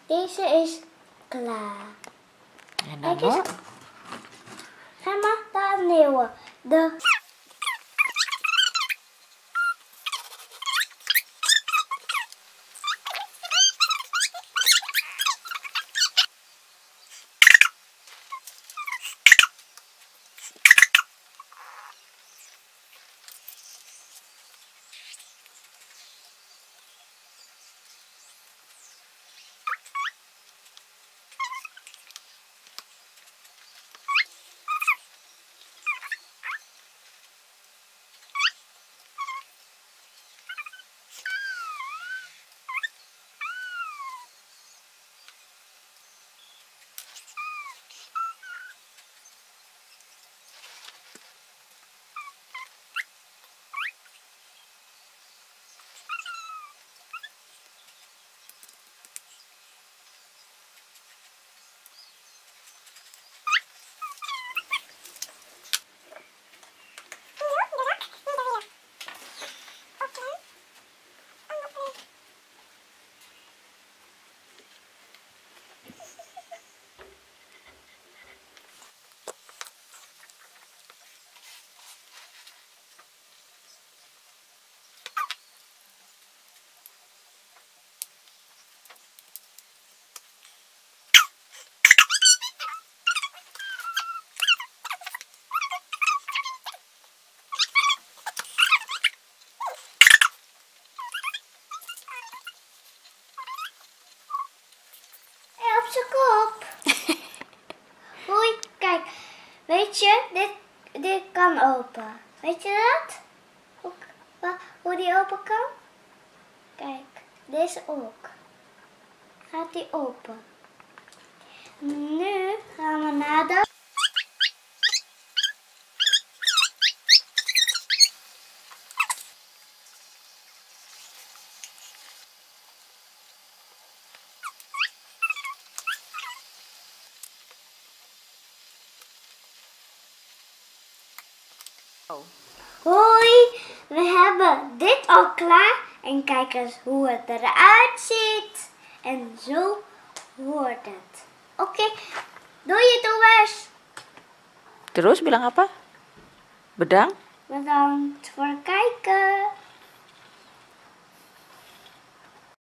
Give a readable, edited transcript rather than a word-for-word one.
Deze is klaar. En dan Kijk eens. nog? Ga maar daar nieuwe. Op zijn kop. Hoi, kijk. Weet je, dit kan open. Weet je dat? Hoe die open kan? Kijk, deze ook. Gaat die open. Nu gaan we naar de... Hoi, we hebben dit al klaar en kijk eens hoe het eruit ziet. En zo wordt het. Oké, doei YouTubers. Terus bilang apa? Bedang? Bedankt voor het kijken.